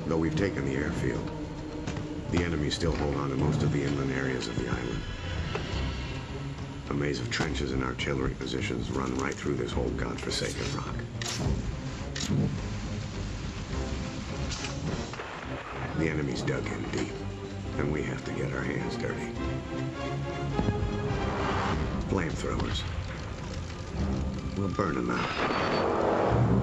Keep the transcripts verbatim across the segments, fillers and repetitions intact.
Though we've taken the airfield, the enemy still hold on to most of the inland areas of the island. A maze of trenches and artillery positions run right through this whole godforsaken rock. The enemy's dug in deep, and we have to get our hands dirty. Flamethrowers. We'll burn them out.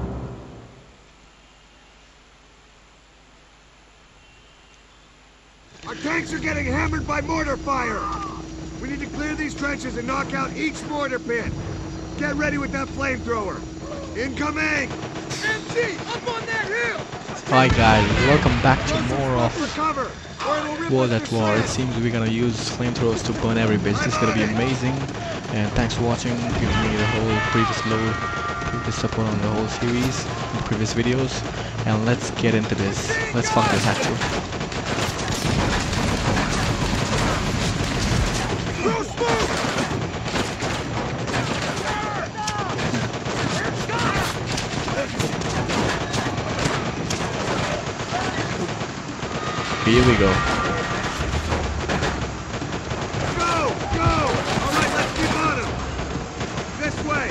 Our tanks are getting hammered by mortar fire! We need to clear these trenches and knock out each mortar pit. Get ready with that flamethrower. Incoming! M G, up on that hill! Hi guys, welcome back to more of World at War. It seems we're gonna use flamethrowers to burn every bitch. This is gonna be amazing. And thanks for watching, giving me the whole previous load, previous support on the whole series, the previous videos. And let's get into this. Let's fuck this actually. Here we go. Go! Go! Alright, let's keep on him! This way!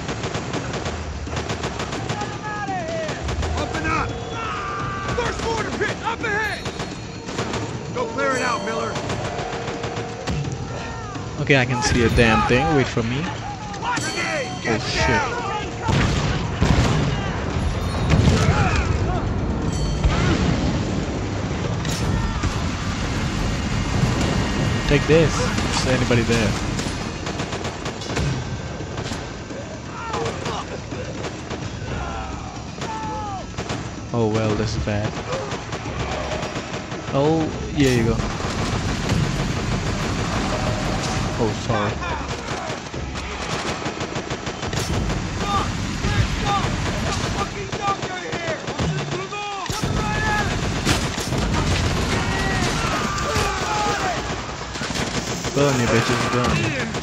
Out of here! Open up! First mortar pit! Up ahead! Go clear it out, Miller! Okay, I can see a damn thing. Wait for me. Oh shit. Take this. Is there anybody there? Oh well, this is bad. Oh, here you go. Oh, sorry. Burn you bitches, burn.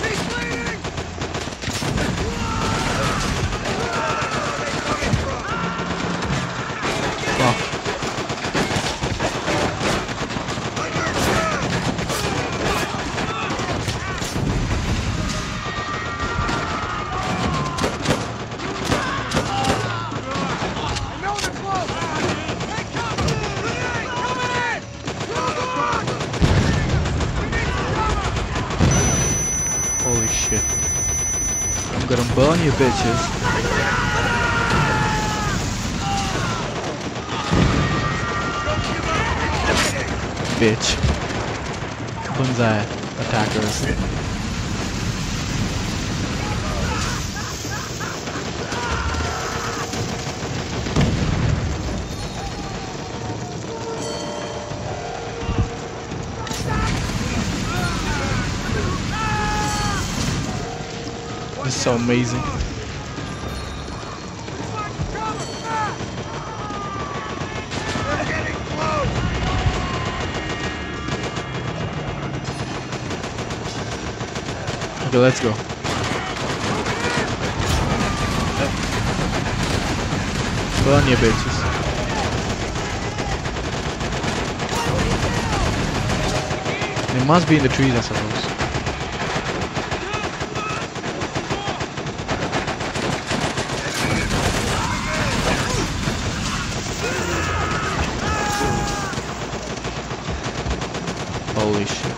Fuck. Holy shit. I'm gonna burn you bitches. Bitch. Bunzai attackers. This is so amazing. Okay, let's go. Burn your bitches. They must be in the trees, I suppose. Holy shit.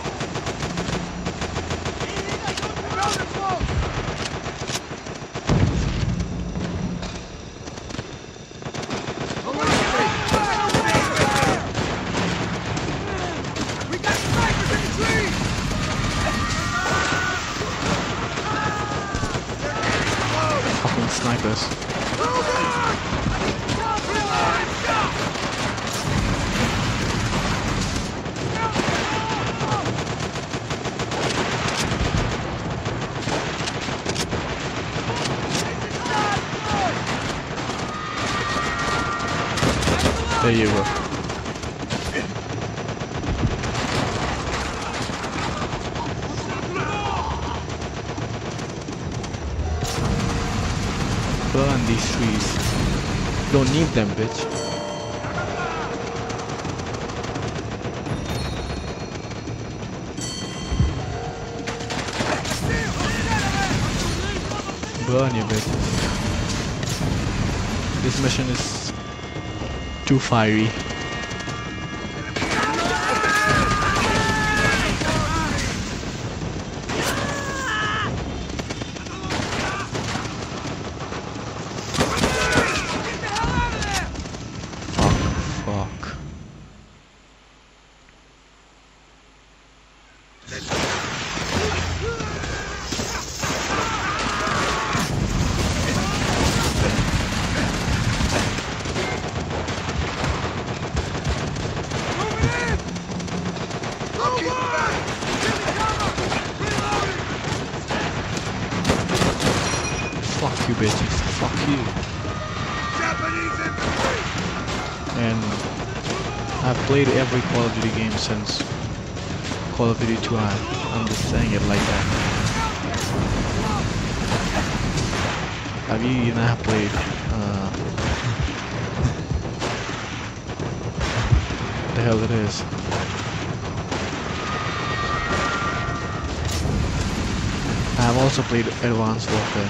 Fucking snipers. There you go. Burn these trees. Don't need them, bitch. Burn you bitches. This mission is too fiery. Fuck you bitches, fuck you. Japanese infantry! And I've played every Call of Duty game since Call of Duty two. I'm just saying it like that. Have you even have played uh, the hell it is? I've also played Advanced Warfare.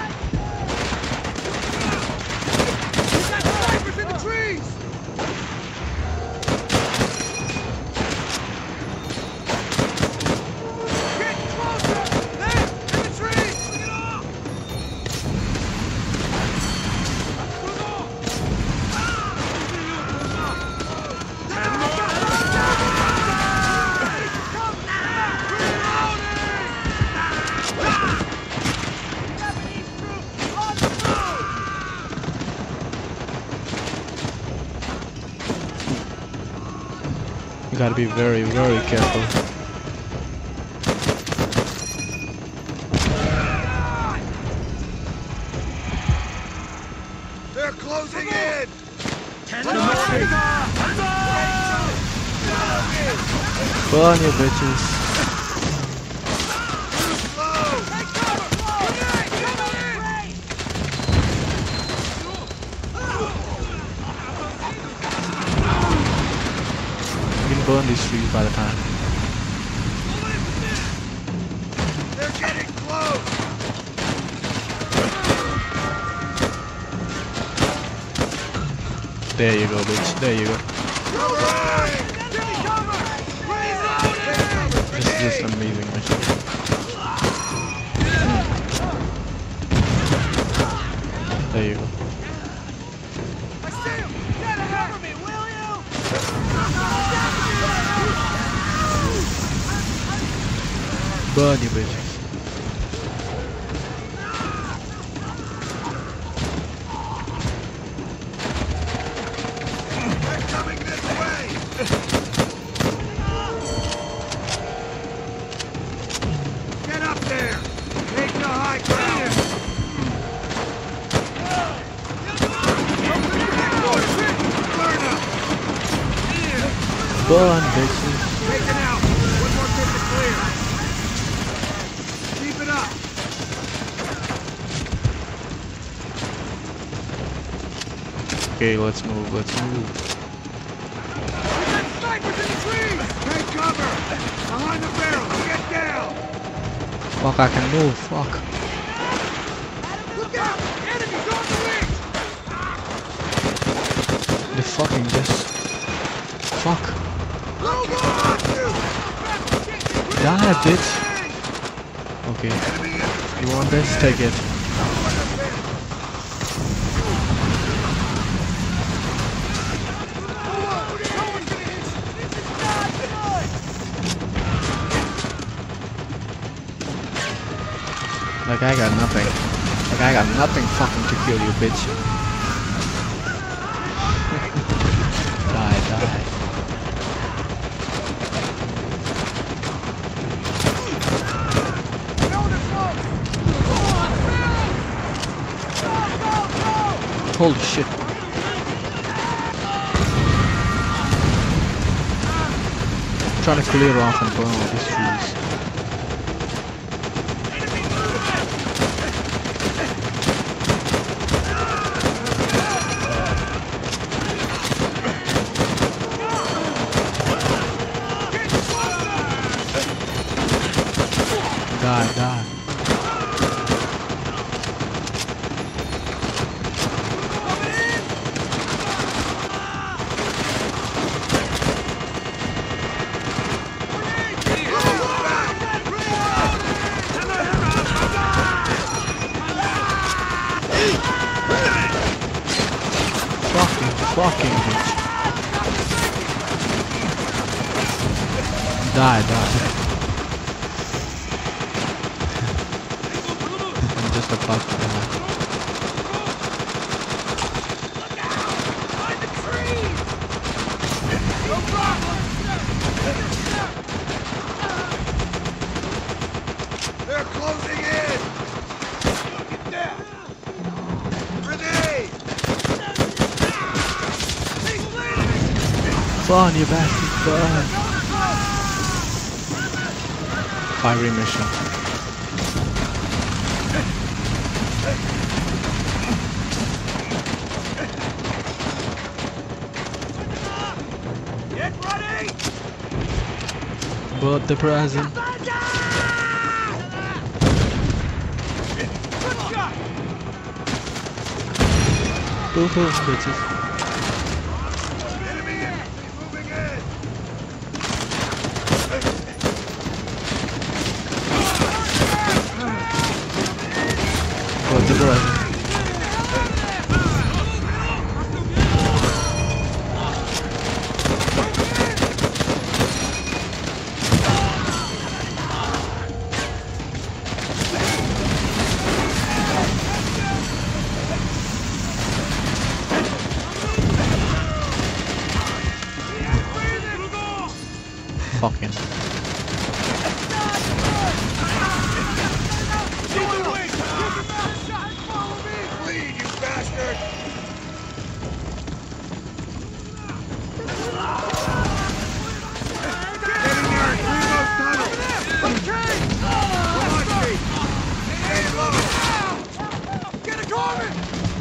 You gotta be very, very careful. They're closing in! Burn you bitches. Burn these trees by the time. They're getting close. There you go, bitch. There you go. This is just an amazing mission. There you go. Burn you bitches. They're coming this way. Get up there. Take the high ground. Burn bitches. Taken out. One more pit to clear. Keep it up. Okay, let's move, let's move. We got snipers in the trees! Take cover! Behind the barrels! Get down! Fuck, I can move, fuck. Look out! Enemies on the wing! The fucking just... Fuck. Load on! Die, bitch. Okay. You want this? Take it. Like I got nothing. Like I got nothing fucking to kill you, bitch. Die, die. Holy shit. I'm trying to clear off and burn all these trees. Die, die. Fucking, fucking bitch. Die, die. I'm just about to die. They're closing in! Grenade! Fun, you bastard, fun! Fiery mission. Get ready! But the present. Boom, boom, bitches. Enemy infantry moving in! But the present. Fucking. Bleed, you bastard! Get in there and clear those tunnels! Okay! Come on, Chief! Stay low! Get a Gorman!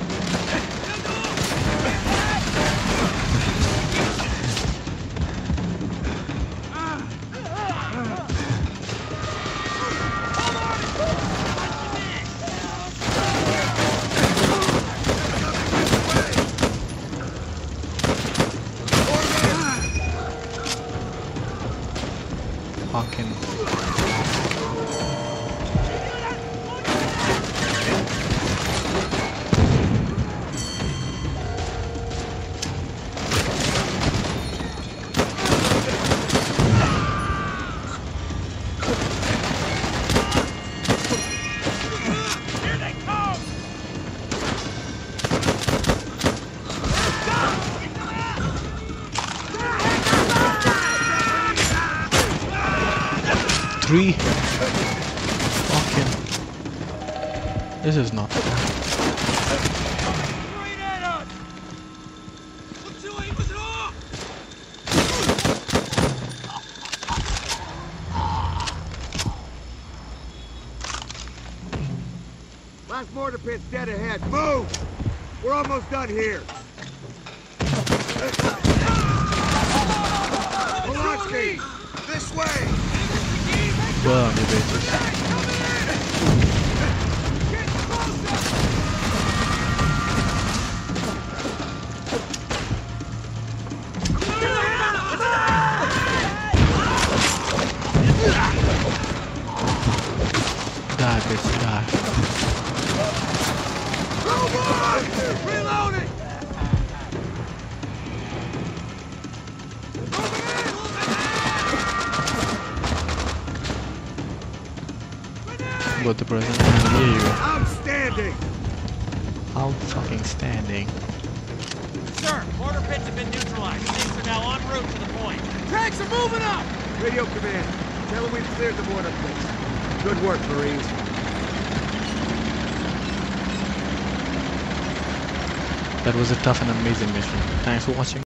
Fucking. Here they come! Three. Fucking. This is not fair. Right at us! Last mortar pit's dead ahead. Move! We're almost done here. Polonsky! This way! Burn, you bitches. Die, bitch, die. Reloading! Got the present. I can hear you. Outstanding! Out fucking standing. Sir, mortar pits have been neutralized. Things are now en route to the point. Tanks are moving up! Radio command. Tell them we've cleared the mortar pits. Good work, Marines. That was a tough and amazing mission. Thanks for watching.